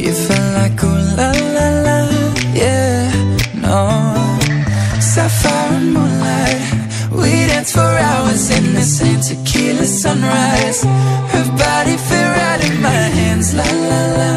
You felt like ooh la la la, yeah, no. Sapphire and moonlight, we danced for hours in the same tequila sunrise. Her body fit right in my hands, la la la.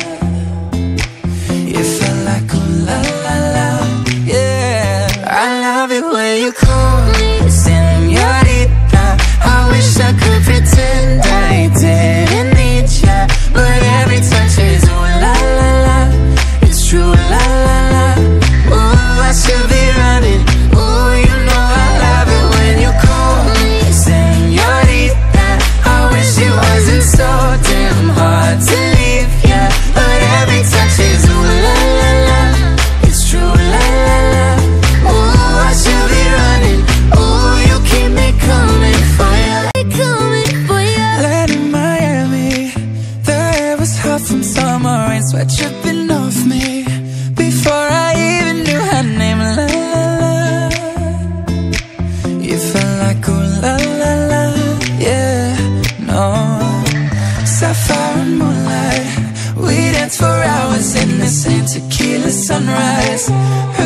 You felt like ooh la la la, yeah. I love it when you call me Señorita. I wish I could pretend I didn't need ya, but every touch is ooh la la la. It's true, la la la. Ooh, I should be running. Ooh, you know I love it when you call me Señorita. I wish it wasn't so damn hard to leave ya, but every touch is ooh la la la. It's true, la la la. Ooh, I should be running. Ooh, you keep me coming for ya, coming for ya. Land in Miami, the air was hot from summer rain, sweat dripping off me before I even knew her name, la la la. You felt like ooh la la la, yeah, no. Sapphire and moonlight, we danced for hours in the same tequila sunrise. Her